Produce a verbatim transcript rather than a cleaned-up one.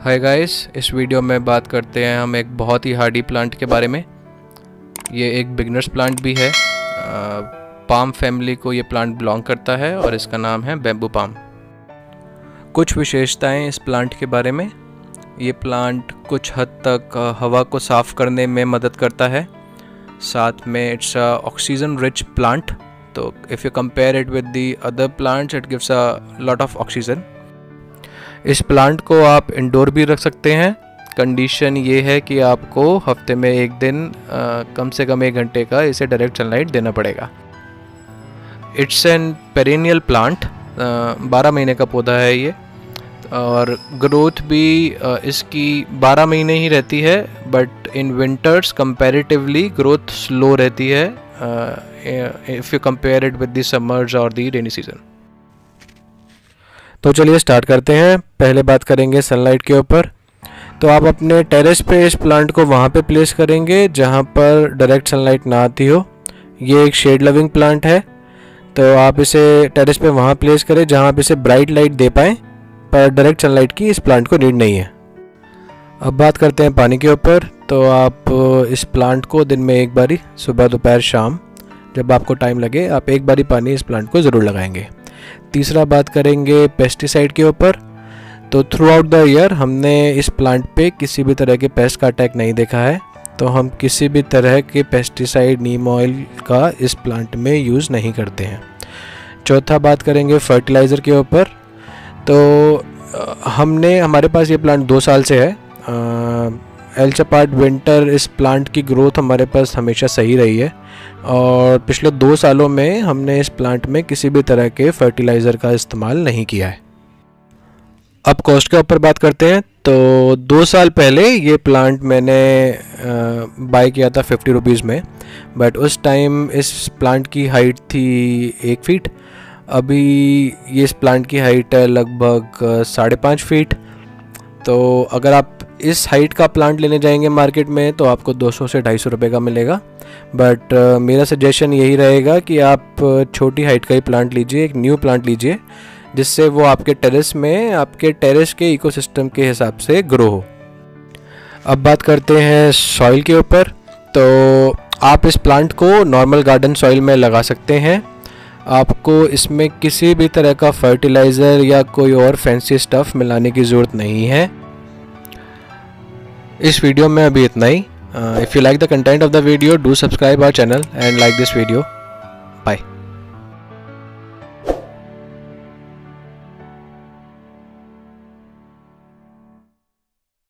Hi guys, इस video में बात करते हैं हम एक बहुत ही हार्डी प्लांट के बारे में। ये एक बिगनर्स प्लांट भी है। पाम फैमिली को ये प्लांट बिलोंग करता है और इसका नाम है बैम्बू पाम। कुछ विशेषताएं इस प्लांट के बारे में। ये प्लांट कुछ हद तक हवा को साफ़ करने में मदद करता है। साथ में it's a oxygen rich plant, तो if you compare it with the other plants it gives a lot of oxygen. इस प्लांट को आप इंडोर भी रख सकते हैं। कंडीशन ये है कि आपको हफ्ते में एक दिन आ, कम से कम एक घंटे का इसे डायरेक्ट सनलाइट देना पड़ेगा। इट्स एन पेरेनियल प्लांट, बारह महीने का पौधा है ये, और ग्रोथ भी आ, इसकी बारह महीने ही रहती है, but in winters comparatively growth slow रहती है if you compare it with the summers और द रेनी सीजन। तो चलिए स्टार्ट करते हैं। पहले बात करेंगे सनलाइट के ऊपर। तो आप अपने टेरेस पे इस प्लांट को वहाँ पे प्लेस करेंगे जहाँ पर डायरेक्ट सनलाइट ना आती हो। ये एक शेड लविंग प्लांट है, तो आप इसे टेरेस पे वहाँ प्लेस करें जहाँ आप इसे ब्राइट लाइट दे पाएँ, पर डायरेक्ट सनलाइट की इस प्लांट को नीड नहीं है। अब बात करते हैं पानी के ऊपर। तो आप इस प्लांट को दिन में एक बारी, सुबह दोपहर शाम, जब आपको टाइम लगे आप एक बारी पानी इस प्लांट को ज़रूर लगाएंगे। तीसरा बात करेंगे पेस्टिसाइड के ऊपर। तो थ्रू आउट द ईयर हमने इस प्लांट पे किसी भी तरह के पेस्ट का अटैक नहीं देखा है, तो हम किसी भी तरह के पेस्टिसाइड नीम ऑयल का इस प्लांट में यूज़ नहीं करते हैं। चौथा बात करेंगे फर्टिलाइज़र के ऊपर। तो हमने हमारे पास ये प्लांट दो साल से है। एल्चापार्ट विंटर इस प्लांट की ग्रोथ हमारे पास हमेशा सही रही है, और पिछले दो सालों में हमने इस प्लांट में किसी भी तरह के फर्टिलाइज़र का इस्तेमाल नहीं किया है। अब कॉस्ट के ऊपर बात करते हैं। तो दो साल पहले ये प्लांट मैंने बाय किया था फिफ्टी रुपीज़ में, बट उस टाइम इस प्लांट की हाइट थी एक फीट। अभी ये इस प्लांट की हाइट है लगभग साढ़े पाँच फीट। तो अगर आप इस हाइट का प्लांट लेने जाएंगे मार्केट में तो आपको दो सौ से ढाई सौ रुपये का मिलेगा, बट uh, मेरा सजेशन यही रहेगा कि आप छोटी हाइट का ही प्लांट लीजिए, एक न्यू प्लांट लीजिए, जिससे वो आपके टेरेस में आपके टेरेस के इकोसिस्टम के हिसाब से ग्रो हो। अब बात करते हैं सॉइल के ऊपर। तो आप इस प्लांट को नॉर्मल गार्डन सॉइल में लगा सकते हैं। आपको इसमें किसी भी तरह का फर्टिलाइज़र या कोई और फैंसी स्टफ़ मिलाने की ज़रूरत नहीं है। इस वीडियो में अभी इतना ही। If you like the content of the video, do subscribe our channel and like this video.